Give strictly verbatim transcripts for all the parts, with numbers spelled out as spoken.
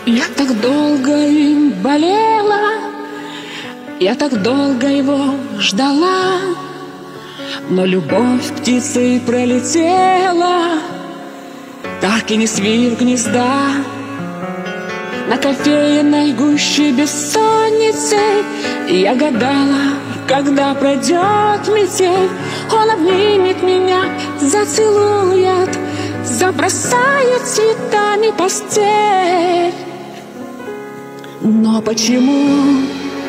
Я так долго им болела, я так долго его ждала, но любовь птицей пролетела, так и не свив гнезда. На кофейной гуще бессонницы я гадала, когда пройдет метель. Он обнимет меня, зацелует, забросает цветами постель. Но почему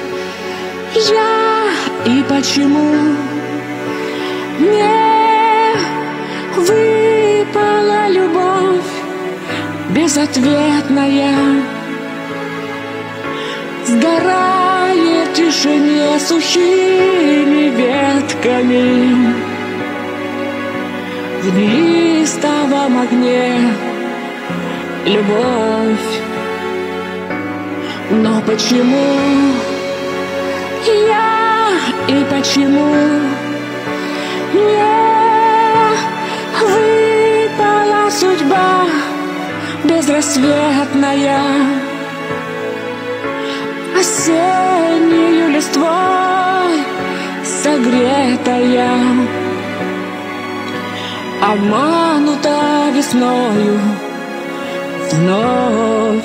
я и почему мне выпала любовь безответная? Сгорает в тишине сухими ветками в неистовом огне любовь. Но почему я и почему мне выпала судьба безрассветная? Осеннею листвой согретая, обманута весною вновь.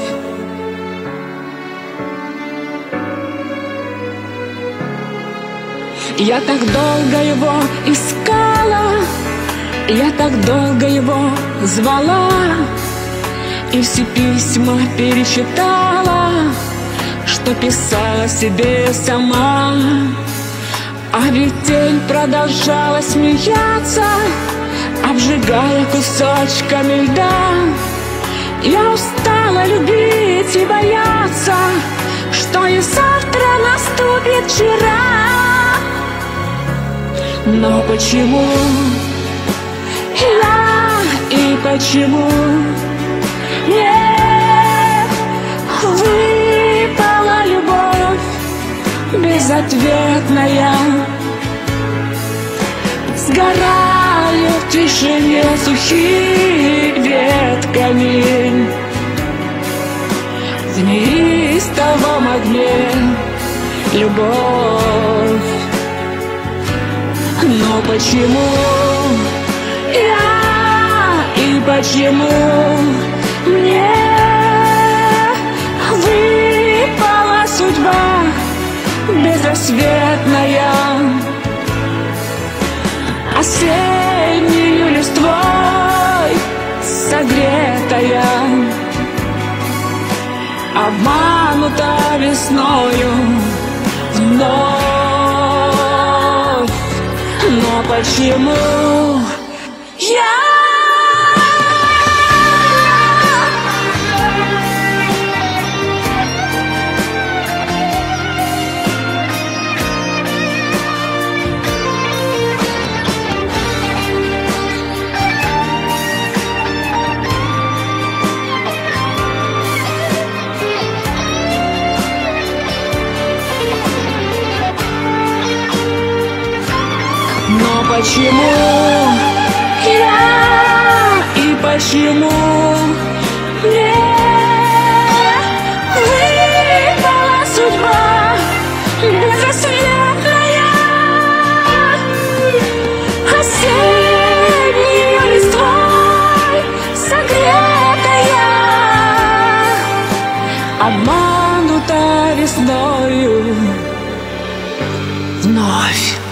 Я так долго его искала, я так долго его звала, и все письма перечитала, что писала себе сама. А ведь тень продолжала смеяться, обжигая кусочками льда. Я устала любить и бояться, что и завтра наступит вчера. Но почему я и почему мне выпала любовь безответная? Сгораю в тишине сухими ветками в неистовом огне любовь. Но почему я и почему мне выпала судьба безрассветная? Осеннею листвой согретая, обманута весною вновь. Но почему я Но почему я и почему мне выпала судьба безрассветная? Осеннею листвой согретая, обманута весною вновь.